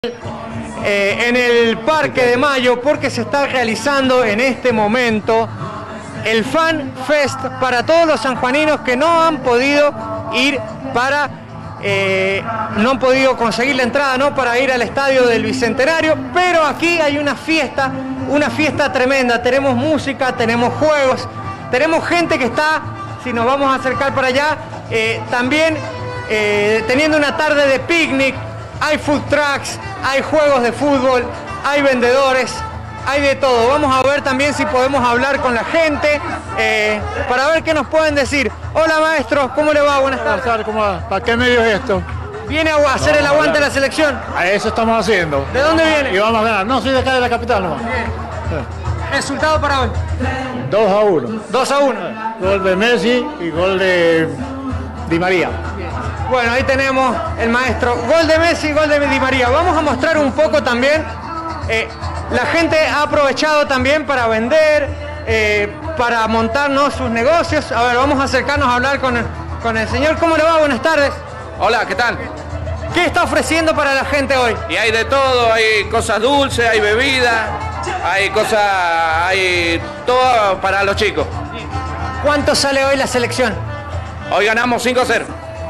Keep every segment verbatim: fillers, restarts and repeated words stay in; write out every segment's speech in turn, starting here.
Eh, en el Parque de Mayo, porque se está realizando en este momento el Fan Fest para todos los sanjuaninos que no han podido ir para eh, no han podido conseguir la entrada, ¿no? Para ir al estadio del Bicentenario, pero aquí hay una fiesta, una fiesta tremenda. Tenemos música, tenemos juegos, tenemos gente que está, si nos vamos a acercar para allá, eh, también eh, teniendo una tarde de picnic. Hay food trucks, hay juegos de fútbol, hay vendedores, hay de todo. Vamos a ver también si podemos hablar con la gente eh, para ver qué nos pueden decir. Hola maestros, ¿cómo le va? Buenas tardes. ¿Cómo va? ¿Para qué medio es esto? ¿Viene a hacer el aguante de la selección? A eso estamos haciendo. ¿De dónde viene? Y vamos a ganar. No, soy de acá de la capital nomás. ¿Resultado para hoy? dos a uno. dos a uno. Gol de Messi y gol de Di María. Bueno, ahí tenemos el maestro. Gol de Messi y gol de Di María. Vamos a mostrar un poco también. Eh, la gente ha aprovechado también para vender, eh, para montarnos sus negocios. A ver, vamos a acercarnos a hablar con el, con el señor. ¿Cómo le va? Buenas tardes. Hola, ¿qué tal? ¿Qué está ofreciendo para la gente hoy? Y hay de todo, hay cosas dulces, hay bebidas, hay cosas, hay todo para los chicos. ¿Cuánto sale hoy la selección? Hoy ganamos cinco a cero.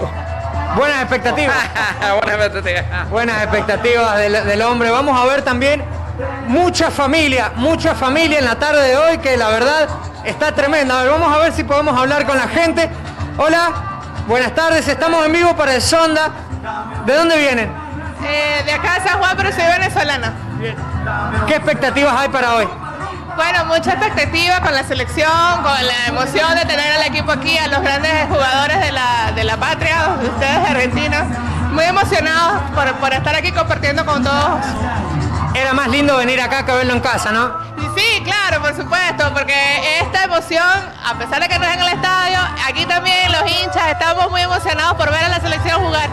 Buenas expectativas. Buenas expectativas. Buenas expectativas del, del hombre. Vamos a ver también mucha familia, mucha familia en la tarde de hoy, que la verdad está tremenda. A ver, vamos a ver si podemos hablar con la gente. Hola, buenas tardes, estamos en vivo para el Sonda. ¿De dónde vienen? Eh, de acá de San Juan, pero soy venezolana. ¿Qué expectativas hay para hoy? Bueno, mucha expectativa con la selección, con la emoción de tener al equipo aquí, a los grandes jugadores de la, de la patria, de ustedes argentinos. Muy emocionados por, por estar aquí compartiendo con todos. Era más lindo venir acá que verlo en casa, ¿no? Y sí, claro, por supuesto, porque esta emoción, a pesar de que no es en el estadio, aquí también los hinchas estamos muy emocionados por ver a la selección jugar.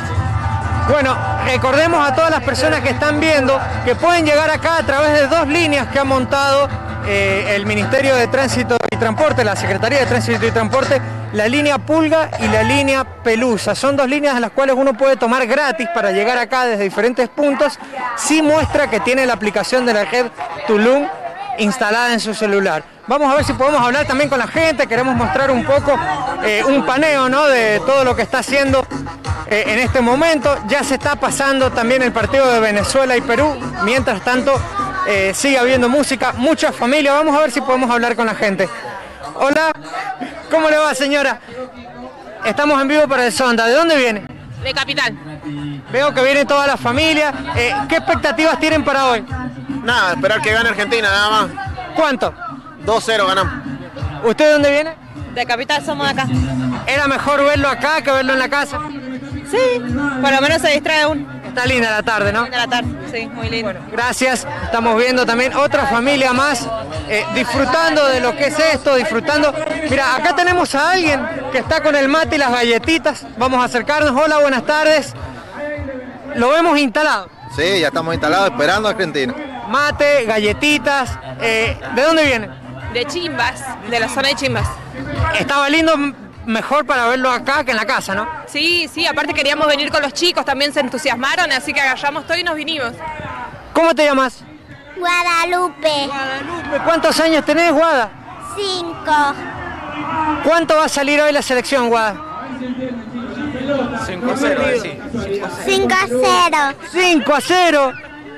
Bueno, recordemos a todas las personas que están viendo que pueden llegar acá a través de dos líneas que ha montado eh, el Ministerio de Tránsito y Transporte, la Secretaría de Tránsito y Transporte, la línea Pulga y la línea Pelusa. Son dos líneas a las cuales uno puede tomar gratis para llegar acá desde diferentes puntos, si muestra que tiene la aplicación de la red Tulum instalada en su celular. Vamos a ver si podemos hablar también con la gente, queremos mostrar un poco eh, un paneo, ¿no?, de todo lo que está haciendo eh, en este momento. Ya se está pasando también el partido de Venezuela y Perú, mientras tanto eh, sigue habiendo música, mucha familia. Vamos a ver si podemos hablar con la gente. Hola, ¿cómo le va, señora? Estamos en vivo para el Sonda. ¿De dónde viene? De Capital. Veo que viene toda la familia. Eh, ¿Qué expectativas tienen para hoy? Nada, esperar que gane Argentina, nada más. ¿Cuánto? dos cero ganamos. ¿Usted de dónde viene? De Capital, somos de acá. ¿Era mejor verlo acá que verlo en la casa? Sí, por lo menos se distrae uno. Está linda la tarde, ¿no? De la tarde, sí, muy lindo. Bueno, gracias. Estamos viendo también otra familia más eh, disfrutando de lo que es esto, disfrutando. Mira, acá tenemos a alguien que está con el mate y las galletitas. Vamos a acercarnos. Hola, buenas tardes. Lo vemos instalado. Sí, ya estamos instalados esperando a Argentina. Mate, galletitas. Eh, ¿De dónde viene? De Chimbas, de la zona de Chimbas. Estaba lindo, mejor para verlo acá que en la casa, ¿no? Sí, sí, aparte queríamos venir con los chicos, también se entusiasmaron, así que agarramos todo y nos vinimos. ¿Cómo te llamas? Guadalupe. Guadalupe. ¿Cuántos años tenés, Guada? Cinco. ¿Cuánto va a salir hoy la selección, Guada? cinco a cero, sí. Cinco a cero. cinco a cero.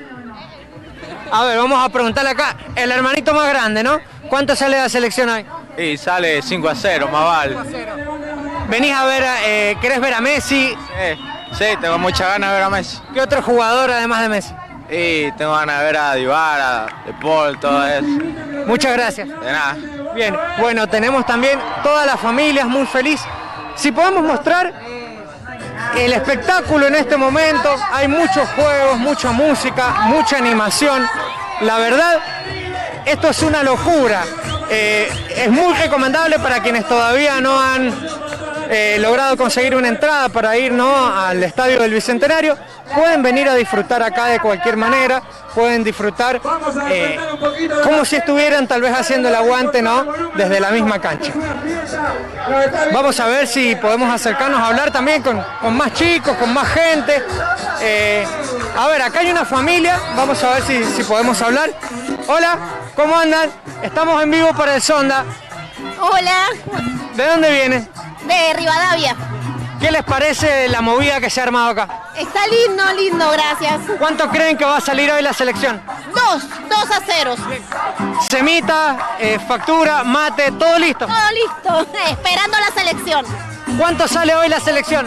A ver, vamos a preguntarle acá, el hermanito más grande, ¿no? ¿Cuánto sale la selección hoy? Y sale cinco a cero, más vale. Venís a ver, a, eh, ¿querés ver a Messi? Sí, sí, tengo muchas ganas de ver a Messi. ¿Qué otro jugador además de Messi? Y tengo ganas de ver a Dybala, De Paul, todo eso. Muchas gracias. De nada. Bien, bueno, tenemos también todas las familias muy feliz. Si podemos mostrar el espectáculo en este momento, hay muchos juegos, mucha música, mucha animación. La verdad, esto es una locura. Eh, es muy recomendable para quienes todavía no han eh, logrado conseguir una entrada para ir, ¿no?, al estadio del Bicentenario. Pueden venir a disfrutar acá de cualquier manera, pueden disfrutar eh, como si estuvieran tal vez haciendo el aguante, ¿no?, desde la misma cancha. Vamos a ver si podemos acercarnos a hablar también con, con más chicos, con más gente. Eh, A ver, acá hay una familia, vamos a ver si, si podemos hablar. Hola, ¿cómo andan? Estamos en vivo para el Sonda. Hola. ¿De dónde vienen? De Rivadavia. ¿Qué les parece la movida que se ha armado acá? Está lindo, lindo, gracias. ¿Cuánto creen que va a salir hoy la selección? Dos, dos a ceros. Semita, eh, factura, mate, todo listo. Todo listo, esperando la selección. ¿Cuánto sale hoy la selección?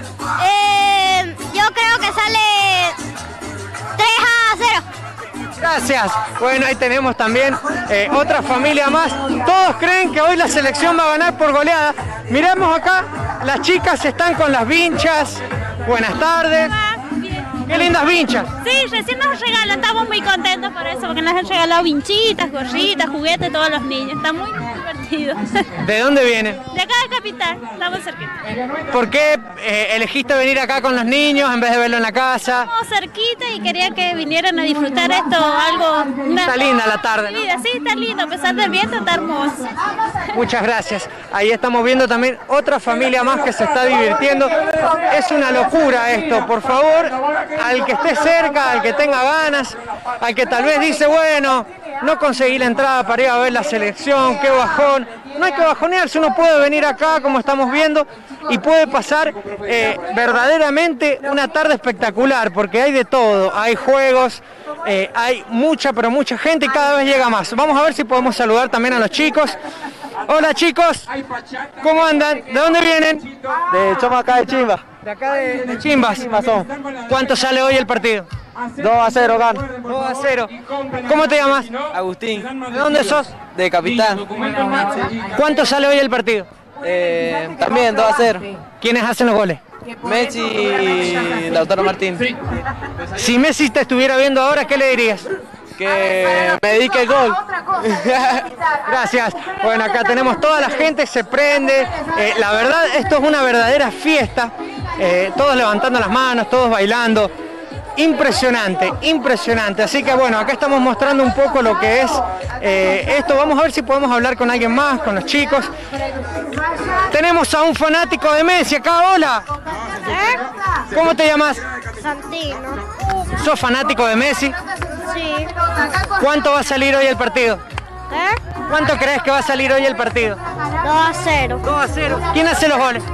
Eh, yo creo que sale tres a cero. Gracias. Bueno, ahí tenemos también eh, otra familia más. Todos creen que hoy la selección va a ganar por goleada. Miremos acá, las chicas están con las vinchas. Buenas tardes. Qué lindas vinchas. Sí, recién nos regalan, estamos muy contentos por eso, porque nos han regalado vinchitas, gorritas, juguetes, todos los niños. Está muy divertido. ¿De dónde vienen? De acá de Capital, estamos cerquita. ¿Por qué eh, elegiste venir acá con los niños en vez de verlo en la casa? Estamos cerquita y quería que vinieran a disfrutar esto, algo... Una... Está linda la tarde, ¿no? Sí, está lindo, a pesar del viento está hermoso. Muchas gracias. Ahí estamos viendo también otra familia más que se está divirtiendo. Es una locura esto, por favor, al que esté cerca, al que tenga ganas, al que tal vez dice, bueno, no conseguí la entrada para ir a ver la selección, qué bajón. No hay que bajonearse, uno puede venir acá como estamos viendo y puede pasar eh, verdaderamente una tarde espectacular, porque hay de todo, hay juegos, eh, hay mucha pero mucha gente y cada vez llega más. Vamos a ver si podemos saludar también a los chicos. Hola chicos, ¿cómo andan? ¿De dónde vienen? De Choma, acá de Chimba. De acá de, de Chimbas. Son. ¿Cuánto sale hoy el partido? dos a cero gana. dos a cero. ¿Cómo te llamas? Agustín. ¿De dónde sos? De Capital. ¿Cuánto sale hoy el partido? Eh, también dos a cero. ¿Quiénes hacen los goles? Messi y Lautaro Martín. Si Messi te estuviera viendo ahora, ¿qué le dirías? Que me dedique el gol. Gracias. Bueno, acá tenemos toda la gente, se prende. Eh, la verdad, esto es una verdadera fiesta. Eh, todos levantando las manos, todos bailando. Impresionante, impresionante. Así que bueno, acá estamos mostrando un poco lo que es eh, esto. Vamos a ver si podemos hablar con alguien más, con los chicos. Tenemos a un fanático de Messi acá. Hola. ¿Cómo te llamas? Santino. ¿Sos fanático de Messi? Sí. ¿Cuánto va a salir hoy el partido? ¿Eh? ¿Cuánto crees que va a salir hoy el partido? dos a cero. dos a cero. ¿Quién hace los goles?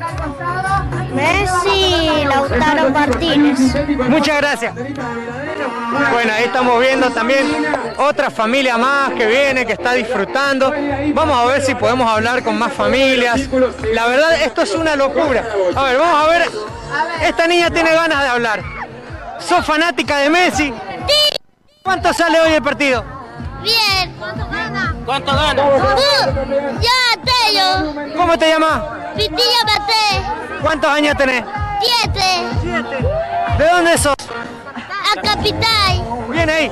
Messi y Lautaro Martínez. Muchas gracias. Bueno, ahí estamos viendo también otra familia más que viene, que está disfrutando. Vamos a ver si podemos hablar con más familias. La verdad, esto es una locura. A ver, vamos a ver. Esta niña tiene ganas de hablar. ¿Sos fanática de Messi? Sí. ¿Cuánto sale hoy el partido? Bien. ¿Cuánto gana? ¿Cuánto gana? Uh, ya, Tello. ¿Cómo te llamas? Pitilla Maté. ¿Cuántos años tenés? Siete. Siete. ¿De dónde sos? A Capital. Bien ahí.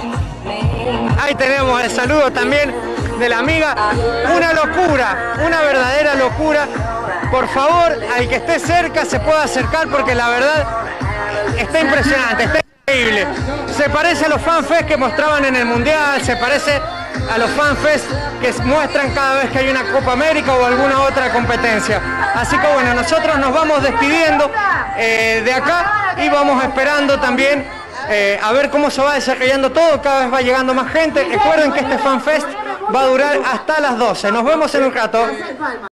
Ahí tenemos el saludo también de la amiga. Una locura, una verdadera locura. Por favor, al que esté cerca se pueda acercar porque la verdad está impresionante, está increíble. Se parece a los fanfest que mostraban en el Mundial, se parece a los fanfest que muestran cada vez que hay una Copa América o alguna otra competencia. Así que bueno, nosotros nos vamos despidiendo eh, de acá y vamos esperando también eh, a ver cómo se va desarrollando todo, cada vez va llegando más gente. Recuerden que este fanfest va a durar hasta las doce. Nos vemos en un rato.